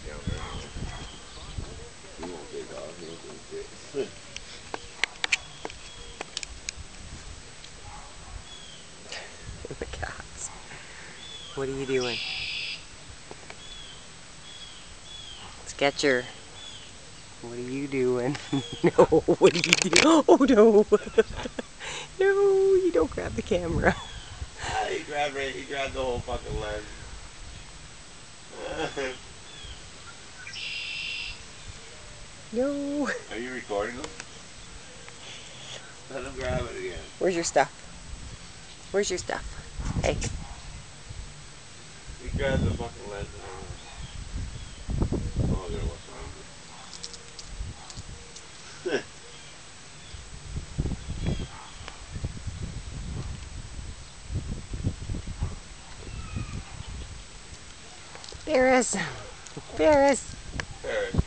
down there anyway. He won't take off. He ain't doing shit. The cats. What are you doing? Sketcher. What are you doing? No, what are you doing? Oh no! No, you don't grab the camera. He grabbed the whole fucking lens. No. Are you recording him? Let him grab it again. Where's your stuff? Where's your stuff? Hey. He grabbed the fucking lens and everything. Oh, I gotta watch the movie. Ferris. Ferris. Paris.